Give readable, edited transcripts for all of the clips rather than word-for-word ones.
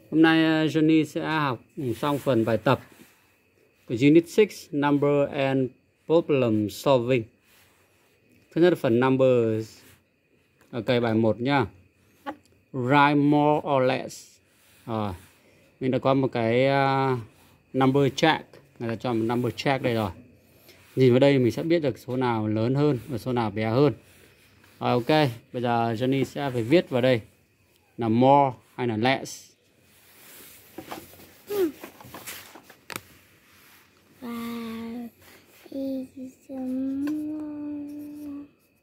Hôm nay Johnny sẽ học xong phần bài tập của Unit 6 Number and Problem Solving. Thứ nhất là phần Numbers. Ok, bài 1 nhá. Write more or less. Mình đã có một cái number check. Người ta cho một number check đây rồi. Nhìn vào đây mình sẽ biết được số nào lớn hơn và số nào bé hơn. Ok, bây giờ Johnny sẽ phải viết vào đây là more hay là less. Five is more.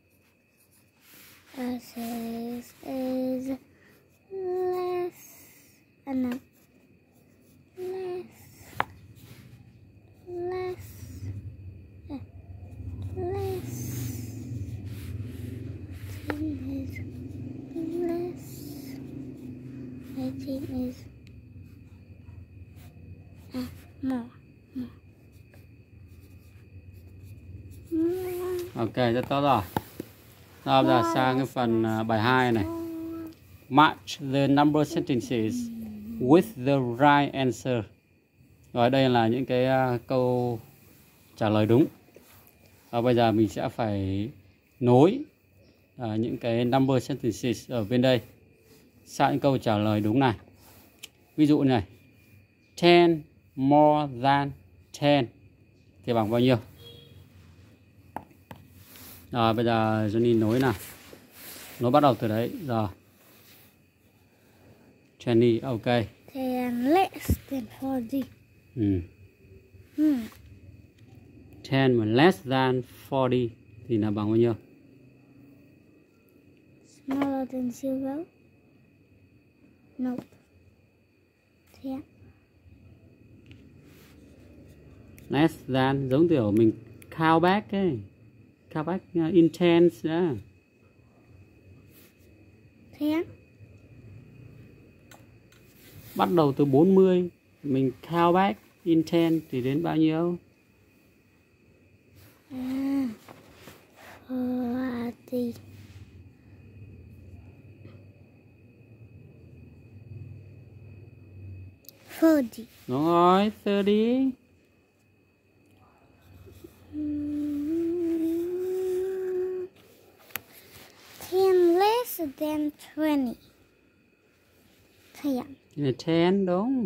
Six is less. No. Less. Less. Less. 10 is less. 18 is more. Ok, rất tốt rồi. Bây giờ sang cái phần bài 2 này. Match the number sentences with the right answer. Rồi đây là những cái câu trả lời đúng. Bây giờ mình sẽ phải nối những cái number sentences ở bên đây sang những câu trả lời đúng này. Ví dụ này, 10 more than 10 thì bằng bao nhiêu? Rồi bây giờ Johnny nối nào. Nối bắt đầu từ đấy. Rồi. Jenny, ok. 10 less than 40. 10 mà less than 40 thì là bằng bao nhiêu? Smaller than 0. Nope. 10. Less than giống kiểu mình count back ấy. Count back intense đó. 10. Bắt đầu từ 40, mình count back intense thì đến bao nhiêu? 40. Đúng rồi, 30. 10 less than 20. 10. Là 10 đúng.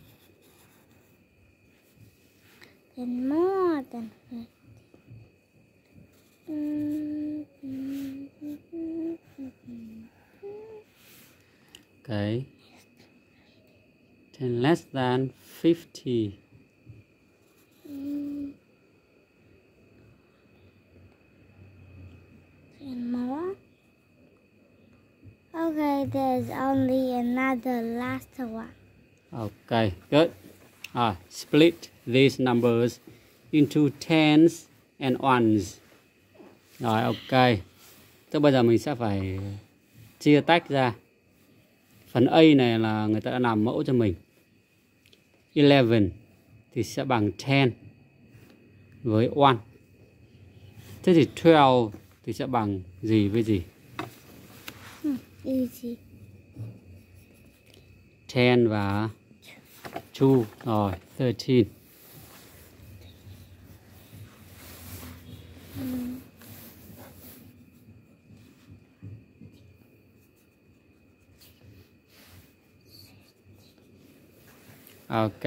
10 more than 50. Okay. 10 less than 50. 10 more. Okay, there's only another last one. Okay, good. Split these numbers into tens and ones. Rồi, ok. Tức bây giờ mình sẽ phải chia tách ra. Phần A này là người ta đã làm mẫu cho mình. 11 thì sẽ bằng 10 với 1. Thế thì 12 thì sẽ bằng gì với gì? Easy. 10 và 2. Rồi, 13. Ok.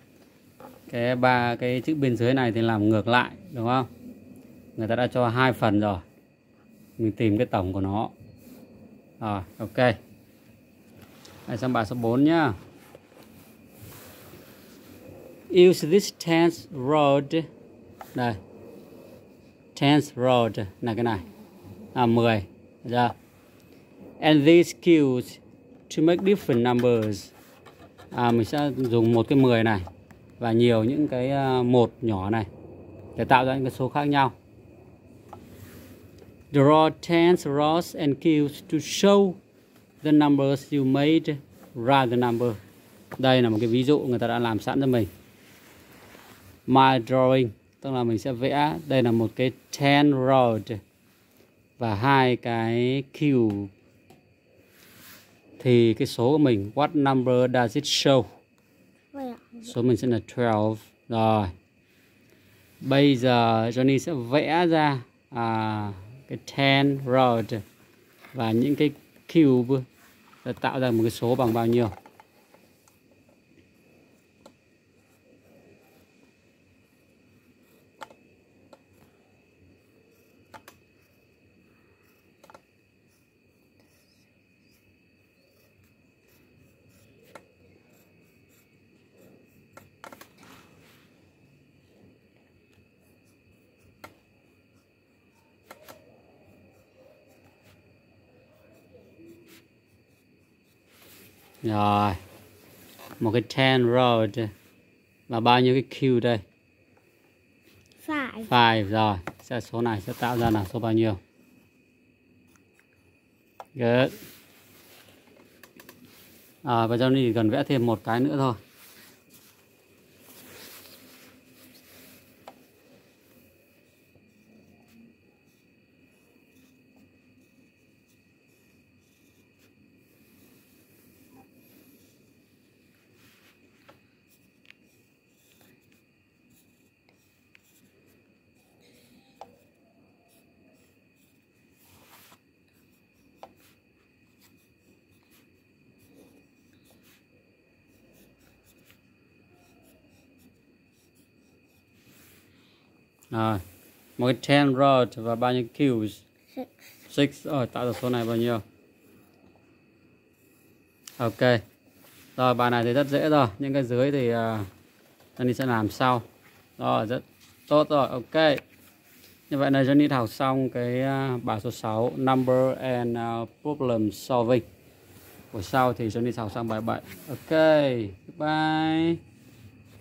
Cái chữ bên dưới này thì làm ngược lại, đúng không? Người ta đã cho 2 phần rồi. Mình tìm cái tổng của nó. Rồi, ok. Đây sang bài số 4 nhá. Use this tense road. Đây. Tense road là cái này. 10. Được chưa? And these cues to make different numbers. Mình sẽ dùng một cái 10 này và nhiều những cái 1 nhỏ này để tạo ra những cái số khác nhau. Draw tens, rows and cues to show the numbers you made. Write the number. Đây là một cái ví dụ người ta đã làm sẵn cho mình. My drawing, tức là mình sẽ vẽ. Đây là một cái 10 road và 2 cái cube. thì cái số của mình, what number does it show? Số mình sẽ là 12. Rồi. Bây giờ Johnny sẽ vẽ ra cái 10 road và những cái cube để tạo ra một cái số bằng bao nhiêu. Rồi, một cái 10 road và bao nhiêu cái cube đây? 5. Rồi, số này sẽ tạo ra là số bao nhiêu? Good. Và Johnny chỉ cần vẽ thêm một cái nữa thôi. Rồi, một cái 10 road và bao nhiêu cubes? 6. Rồi, tạo ra số này bao nhiêu? Ok. Rồi, bài này thì rất dễ rồi. Những cái dưới thì Johnny sẽ làm sau. Rồi, rất tốt rồi. Ok. Như vậy là Johnny học xong cái bài số 6, Number and Problem Solving. Buổi sau thì Johnny học xong bài 7. Ok. Bye.